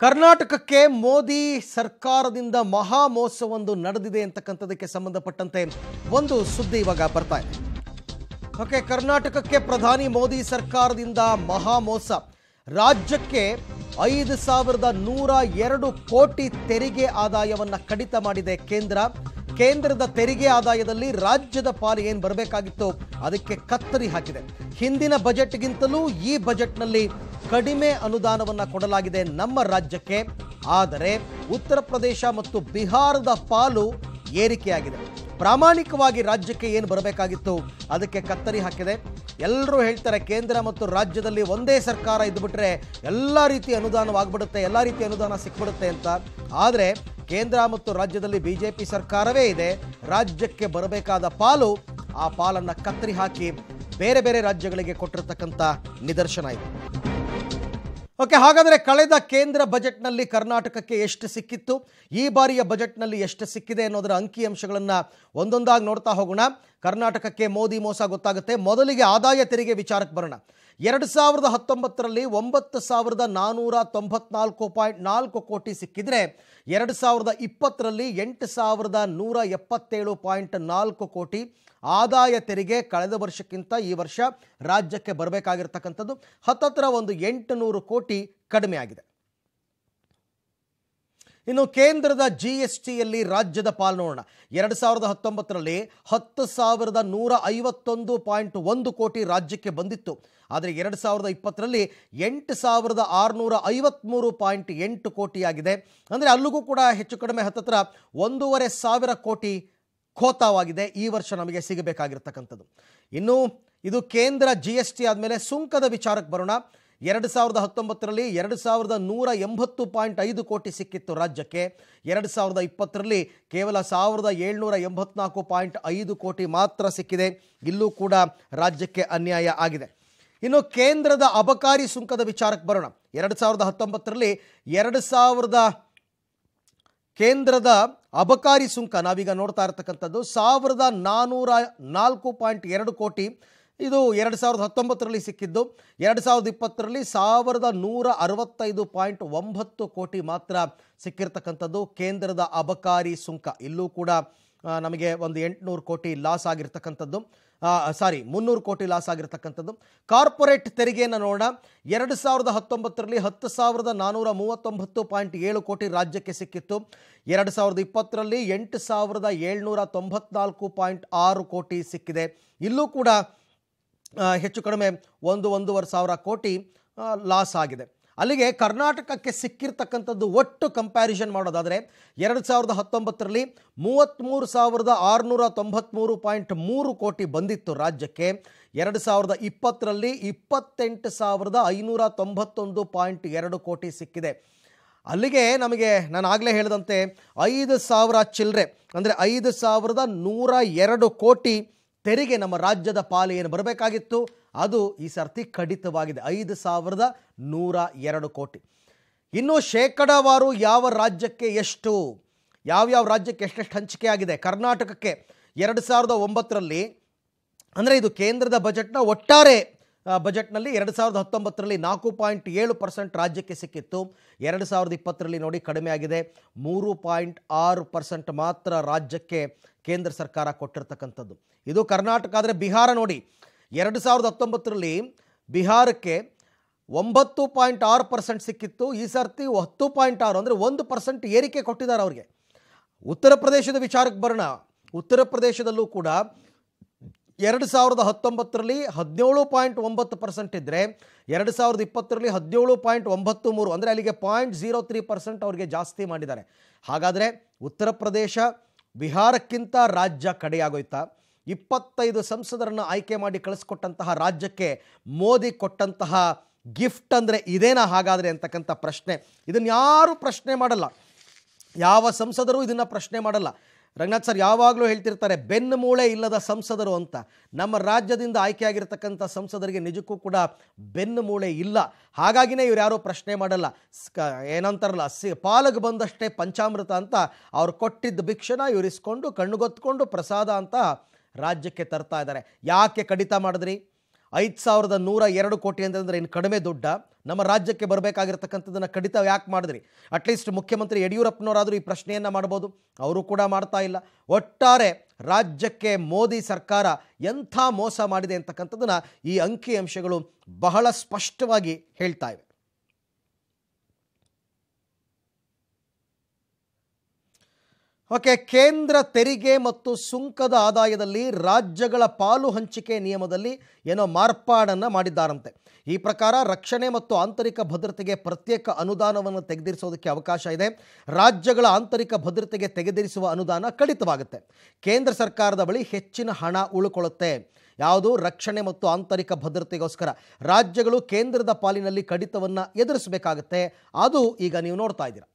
ಕರ್ನಾಟಕಕ್ಕೆ ಮೋದಿ ಸರ್ಕಾರದಿಂದ ಮಹಾ ಮೋಸವೊಂದು ನಡೆದಿದೆ ಅಂತಕ್ಕಂಥದಕ್ಕೆ ಸಂಬಂಧಪಟ್ಟಂತೆ ಒಂದು ಸುದ್ದಿ ಇವಾಗ ಬರ್ತಾ ಇದೆ. ಓಕೆ, ಕರ್ನಾಟಕಕ್ಕೆ ಪ್ರಧಾನಿ ಮೋದಿ ಸರ್ಕಾರದಿಂದ ಮಹಾ ಮೋಸ. ರಾಜ್ಯಕ್ಕೆ 5,102 ಕೋಟಿ ತೆರಿಗೆ ಆದಾಯವನ್ನು ಕಡಿತ ಮಾಡಿದೆ ಕೇಂದ್ರ. ಕೇಂದ್ರದ ತೆರಿಗೆ ಆದಾಯದಲ್ಲಿ ರಾಜ್ಯದ ಪಾಲು ಏನು ಬರಬೇಕಾಗಿತ್ತು ಅದಕ್ಕೆ ಕತ್ತರಿ ಹಾಕಿದೆ. ಹಿಂದಿನ ಬಜೆಟ್ಗಿಂತಲೂ ಈ ಬಜೆಟ್ನಲ್ಲಿ ಕಡಿಮೆ ಅನುದಾನವನ್ನು ಕೊಡಲಾಗಿದೆ ನಮ್ಮ ರಾಜ್ಯಕ್ಕೆ. ಆದರೆ ಉತ್ತರ ಪ್ರದೇಶ ಮತ್ತು ಬಿಹಾರದ ಪಾಲು ಏರಿಕೆಯಾಗಿದೆ. ಪ್ರಾಮಾಣಿಕವಾಗಿ ರಾಜ್ಯಕ್ಕೆ ಏನು ಬರಬೇಕಾಗಿತ್ತು ಅದಕ್ಕೆ ಕತ್ತರಿ ಹಾಕಿದೆ. ಎಲ್ಲರೂ ಹೇಳ್ತಾರೆ ಕೇಂದ್ರ ಮತ್ತು ರಾಜ್ಯದಲ್ಲಿ ಒಂದೇ ಸರ್ಕಾರ ಇದ್ದುಬಿಟ್ರೆ ಎಲ್ಲ ರೀತಿಯ ಅನುದಾನವಾಗ್ಬಿಡುತ್ತೆ, ಎಲ್ಲ ರೀತಿಯ ಅನುದಾನ ಸಿಕ್ಬಿಡುತ್ತೆ ಅಂತ. ಆದರೆ ಕೇಂದ್ರ ಮತ್ತು ರಾಜ್ಯದಲ್ಲಿ ಬಿಜೆಪಿ ಸರ್ಕಾರವೇ ಇದೆ. ರಾಜ್ಯಕ್ಕೆ ಬರಬೇಕಾದ ಪಾಲು, ಆ ಪಾಲನ್ನು ಕತ್ತರಿ ಹಾಕಿ ಬೇರೆ ಬೇರೆ ರಾಜ್ಯಗಳಿಗೆ ಕೊಟ್ಟಿರತಕ್ಕಂಥ ನಿದರ್ಶನ ಇದೆ. ಓಕೆ, ಹಾಗಾದರೆ ಕಳೆದ ಕೇಂದ್ರ ಬಜೆಟ್ನಲ್ಲಿ ಕರ್ನಾಟಕಕ್ಕೆ ಎಷ್ಟು ಸಿಕ್ಕಿತ್ತು, ಈ ಬಾರಿಯ ಬಜೆಟ್ನಲ್ಲಿ ಎಷ್ಟು ಸಿಕ್ಕಿದೆ ಅನ್ನೋದರ ಅಂಕಿಅಂಶಗಳನ್ನು ಒಂದೊಂದಾಗಿ ನೋಡ್ತಾ ಹೋಗೋಣ. ಕರ್ನಾಟಕಕ್ಕೆ ಮೋದಿ ಮೋಸ ಗೊತ್ತಾಗುತ್ತೆ. ಮೊದಲಿಗೆ ಆದಾಯ ತೆರಿಗೆ ವಿಚಾರಕ್ಕೆ ಬರೋಣ. 2019ರಲ್ಲಿ 9,494.4 ಕೋಟಿ ಸಿಕ್ಕಿದ್ರೆ 2020ರಲ್ಲಿ 8,177.4 ಕೋಟಿ ಆದಾಯ ತೆರಿಗೆ ಕಳೆದ ವರ್ಷಕ್ಕಿಂತ ಈ ವರ್ಷ ರಾಜ್ಯಕ್ಕೆ ಬರಬೇಕಾಗಿರ್ತಕ್ಕಂಥದ್ದು ಹತ್ತತ್ರ ಒಂದು 800 ಕೋಟಿ ಕಡಿಮೆ ಆಗಿದೆ. ಇನ್ನು ಕೇಂದ್ರದ GSTಯಲ್ಲಿ ರಾಜ್ಯದ ಪಾಲು ನೋಡೋಣ. 2019ರಲ್ಲಿ 10,151.1 ಕೋಟಿ ರಾಜ್ಯಕ್ಕೆ ಬಂದಿತ್ತು. ಆದರೆ 2020ರಲ್ಲಿ 8,653.8 ಕೋಟಿ ಆಗಿದೆ. ಅಂದರೆ ಅಲ್ಲಿಗೂ ಕೂಡ ಹೆಚ್ಚು ಕಡಿಮೆ ಹತ್ತತ್ರ 1,500 ಕೋಟಿ ಖೋತಾವಾಗಿದೆ ಈ ವರ್ಷ ನಮಗೆ ಸಿಗಬೇಕಾಗಿರ್ತಕ್ಕಂಥದ್ದು. ಇನ್ನು ಇದು ಕೇಂದ್ರ GST ಆದಮೇಲೆ ಸುಂಕದ ವಿಚಾರಕ್ಕೆ ಬರೋಣ. 2019ರಲ್ಲಿ 2,180.5 ಕೋಟಿ ಸಿಕ್ಕಿತ್ತು ರಾಜ್ಯಕ್ಕೆ. 2020ರಲ್ಲಿ ಕೇವಲ 1,784.5 ಕೋಟಿ ಮಾತ್ರ ಸಿಕ್ಕಿದೆ. ಇಲ್ಲೂ ಕೂಡ ರಾಜ್ಯಕ್ಕೆ ಅನ್ಯಾಯ ಆಗಿದೆ. ಇನ್ನು ಕೇಂದ್ರದ ಅಬಕಾರಿ ಸುಂಕದ ವಿಚಾರಕ್ಕೆ ಬರೋಣ. 2019ರಲ್ಲಿ 2,000 ಕೇಂದ್ರದ ಅಬಕಾರಿ ಸುಂಕ ನಾವೀಗ ನೋಡ್ತಾ ಇರತಕ್ಕಂಥದ್ದು 1,404.2 ಕೋಟಿ. ಇದು 2019ರಲ್ಲಿ ಸಿಕ್ಕಿದ್ದು. 2020ರಲ್ಲಿ 1,165.9 ಕೋಟಿ ಮಾತ್ರ ಸಿಕ್ಕಿರ್ತಕ್ಕಂಥದ್ದು ಕೇಂದ್ರದ ಅಬಕಾರಿ ಸುಂಕ. ಇಲ್ಲೂ ಕೂಡ ನಮಗೆ ಒಂದು 800 ಕೋಟಿ ಲಾಸ್ ಆಗಿರ್ತಕ್ಕಂಥದ್ದು. 300 ಕೋಟಿ ಲಾಸ್ ಆಗಿರ್ತಕ್ಕಂಥದ್ದು. ಕಾರ್ಪೊರೇಟ್ ತೆರಿಗೆಯನ್ನು ನೋಡೋಣ. 2019ರಲ್ಲಿ 10,439.7 ಕೋಟಿ ರಾಜ್ಯಕ್ಕೆ ಸಿಕ್ಕಿತ್ತು. 2020ರಲ್ಲಿ 8,794.6 ಕೋಟಿ ಸಿಕ್ಕಿದೆ. ಇಲ್ಲೂ ಕೂಡ ಹೆಚ್ಚು ಕಡಿಮೆ 1,500 ಕೋಟಿ ಲಾಸ್ ಆಗಿದೆ. ಅಲ್ಲಿಗೆ ಕರ್ನಾಟಕಕ್ಕೆ ಸಿಕ್ಕಿರ್ತಕ್ಕಂಥದ್ದು ಒಟ್ಟು ಕಂಪ್ಯಾರಿಸನ್ ಮಾಡೋದಾದರೆ 2019ರಲ್ಲಿ 33,693.3 ಕೋಟಿ ಬಂದಿತ್ತು ರಾಜ್ಯಕ್ಕೆ. 2020ರಲ್ಲಿ 28,591.2 ಕೋಟಿ ಸಿಕ್ಕಿದೆ. ಅಲ್ಲಿಗೆ ನಮಗೆ ನಾನು ಆಗಲೇ ಹೇಳಿದಂತೆ 5,000 ಚಿಲ್ಲರೆ ಅಂದರೆ 5,102 ಕೋಟಿ ತೆರಿಗೆ ನಮ್ಮ ರಾಜ್ಯದ ಪಾಲು ಏನು ಬರಬೇಕಾಗಿತ್ತು ಅದು ಈ ಸರ್ತಿ ಕಡಿತವಾಗಿದೆ. 5,102 ಕೋಟಿ. ಇನ್ನು ಶೇಕಡಾವಾರು ಯಾವ ರಾಜ್ಯಕ್ಕೆ ಎಷ್ಟು, ಯಾವ್ಯಾವ ರಾಜ್ಯಕ್ಕೆ ಎಷ್ಟೆಷ್ಟು ಹಂಚಿಕೆ ಆಗಿದೆ. ಕರ್ನಾಟಕಕ್ಕೆ 2009ರಲ್ಲಿ ಅಂದರೆ ಇದು ಕೇಂದ್ರದ ಬಜೆಟ್ನ ಒಟ್ಟಾರೆ ಬಜೆಟ್ನಲ್ಲಿ 2019ರಲ್ಲಿ 4.7% ರಾಜ್ಯಕ್ಕೆ ಸಿಕ್ಕಿತ್ತು. 2020ರಲ್ಲಿ ನೋಡಿ ಕಡಿಮೆ ಆಗಿದೆ. 3.6% ಮಾತ್ರ ರಾಜ್ಯಕ್ಕೆ ಕೇಂದ್ರ ಸರ್ಕಾರ ಕೊಟ್ಟಿರ್ತಕ್ಕಂಥದ್ದು. ಇದು ಕರ್ನಾಟಕ. ಆದರೆ ಬಿಹಾರ ನೋಡಿ, 2019ರಲ್ಲಿ ಬಿಹಾರಕ್ಕೆ 9.6% ಸಿಕ್ಕಿತ್ತು. ಈ ಸರ್ತಿ 10.6 ಅಂದರೆ 1% ಏರಿಕೆ ಕೊಟ್ಟಿದ್ದಾರೆ ಅವರಿಗೆ. ಉತ್ತರ ಪ್ರದೇಶದ ವಿಚಾರಕ್ಕೆ ಬರೋಣ. ಉತ್ತರ ಪ್ರದೇಶದಲ್ಲೂ ಕೂಡ 2019ರಲ್ಲಿ 17.9% ಇದ್ದರೆ 2020ರಲ್ಲಿ 17.93 ಅಂದರೆ ಅಲ್ಲಿಗೆ 0.03% ಅವರಿಗೆ ಜಾಸ್ತಿ ಮಾಡಿದ್ದಾರೆ. ಹಾಗಾದರೆ ಉತ್ತರ ಪ್ರದೇಶ ಬಿಹಾರಕ್ಕಿಂತ ರಾಜ್ಯ ಕಡೆಯಾಗೋಯ್ತಾ? 25 ಸಂಸದರನ್ನು ಆಯ್ಕೆ ಮಾಡಿ ಕಳಿಸ್ಕೊಟ್ಟಂತಹ ರಾಜ್ಯಕ್ಕೆ ಮೋದಿ ಕೊಟ್ಟಂತಹ ಗಿಫ್ಟ್ ಅಂದರೆ ಇದೇನಾ ಹಾಗಾದರೆ ಅಂತಕ್ಕಂಥ ಪ್ರಶ್ನೆ. ಇದನ್ನು ಯಾರೂ ಪ್ರಶ್ನೆ ಮಾಡಲ್ಲ, ಯಾವ ಸಂಸದರು ಇದನ್ನು ಪ್ರಶ್ನೆ ಮಾಡಲ್ಲ. ರಂಗನಾಥ್ ಸರ್ ಯಾವಾಗಲೂ ಹೇಳ್ತಿರ್ತಾರೆ ಬೆನ್ನು ಮೂಳೆ ಇಲ್ಲದ ಸಂಸದರು ಅಂತ. ನಮ್ಮ ರಾಜ್ಯದಿಂದ ಆಯ್ಕೆಯಾಗಿರ್ತಕ್ಕಂಥ ಸಂಸದರಿಗೆ ನಿಜಕ್ಕೂ ಕೂಡ ಬೆನ್ನು ಮೂಳೆ ಇಲ್ಲ. ಹಾಗಾಗಿನೇ ಇವ್ರು ಯಾರೂ ಪ್ರಶ್ನೆ ಮಾಡಲ್ಲ. ಏನಂತಾರಲ್ಲ, ಪಾಲಗೆ ಬಂದಷ್ಟೇ ಪಂಚಾಮೃತ ಅಂತ ಅವ್ರು ಕೊಟ್ಟಿದ್ದ ಭಿಕ್ಷನ ಇವ್ರು ಇಸ್ಕೊಂಡು ಕಣ್ಣುಗೊತ್ಕೊಂಡು ಪ್ರಸಾದ ಅಂತ ರಾಜ್ಯಕ್ಕೆ ತರ್ತಾ ಇದ್ದಾರೆ. ಯಾಕೆ ಕಡಿತ ಮಾಡಿದ್ರಿ? 5,102 ಕೋಟಿ ಅಂತಂದರೆ ಇನ್ನು ಕಡಿಮೆ ದುಡ್ಡ? ನಮ್ಮ ರಾಜ್ಯಕ್ಕೆ ಬರಬೇಕಾಗಿರ್ತಕ್ಕಂಥದ್ದನ್ನು ಕಡಿತ ಯಾಕೆ ಮಾಡಿದ್ರಿ? ಅಟ್ಲೀಸ್ಟ್ ಮುಖ್ಯಮಂತ್ರಿ ಯಡಿಯೂರಪ್ಪನವರಾದರೂ ಈ ಪ್ರಶ್ನೆಯನ್ನು ಮಾಡ್ಬೋದು, ಅವರು ಕೂಡ ಮಾಡ್ತಾ ಇಲ್ಲ. ಒಟ್ಟಾರೆ ರಾಜ್ಯಕ್ಕೆ ಮೋದಿ ಸರ್ಕಾರ ಎಂಥ ಮೋಸ ಮಾಡಿದೆ ಅಂತಕ್ಕಂಥದ್ದನ್ನು ಈ ಅಂಕಿಅಂಶಗಳು ಬಹಳ ಸ್ಪಷ್ಟವಾಗಿ ಹೇಳ್ತಾ ಇವೆ. ಓಕೆ, ಕೇಂದ್ರ ತೆರಿಗೆ ಮತ್ತು ಸುಂಕದ ಆದಾಯದಲ್ಲಿ ರಾಜ್ಯಗಳ ಪಾಲು ಹಂಚಿಕೆ ನಿಯಮದಲ್ಲಿ ಏನೋ ಮಾರ್ಪಾಡನ್ನು ಮಾಡಿದ್ದಾರಂತೆ. ಈ ಪ್ರಕಾರ ರಕ್ಷಣೆ ಮತ್ತು ಆಂತರಿಕ ಭದ್ರತೆಗೆ ಪ್ರತ್ಯೇಕ ಅನುದಾನವನ್ನು ತೆಗೆದಿರಿಸೋದಕ್ಕೆ ಅವಕಾಶ ಇದೆ. ರಾಜ್ಯಗಳ ಆಂತರಿಕ ಭದ್ರತೆಗೆ ತೆಗೆದಿರಿಸುವ ಅನುದಾನ ಕಡಿತವಾಗುತ್ತೆ. ಕೇಂದ್ರ ಸರ್ಕಾರದ ಬಳಿ ಹೆಚ್ಚಿನ ಹಣ ಉಳ್ಕೊಳ್ಳುತ್ತೆ. ಯಾವುದು? ರಕ್ಷಣೆ ಮತ್ತು ಆಂತರಿಕ ಭದ್ರತೆಗೋಸ್ಕರ ರಾಜ್ಯಗಳು ಕೇಂದ್ರದ ಪಾಲಿನಲ್ಲಿ ಕಡಿತವನ್ನು ಎದುರಿಸಬೇಕಾಗುತ್ತೆ. ಅದು ಈಗ ನೀವು ನೋಡ್ತಾ ಇದ್ದೀರಾ.